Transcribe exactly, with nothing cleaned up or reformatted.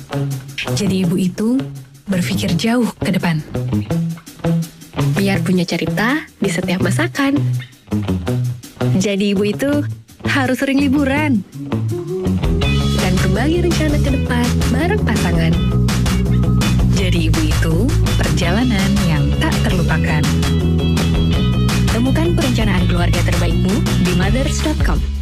Jadi ibu itu berpikir jauh ke depan. Biar punya cerita di setiap masakan. Jadi ibu itu harus sering liburan. Dan berbagi rencana ke depan bareng pasangan. Jadi ibu itu perjalanan yang tak terlupakan. Temukan perencanaan keluarga terbaikmu di mothers dot com.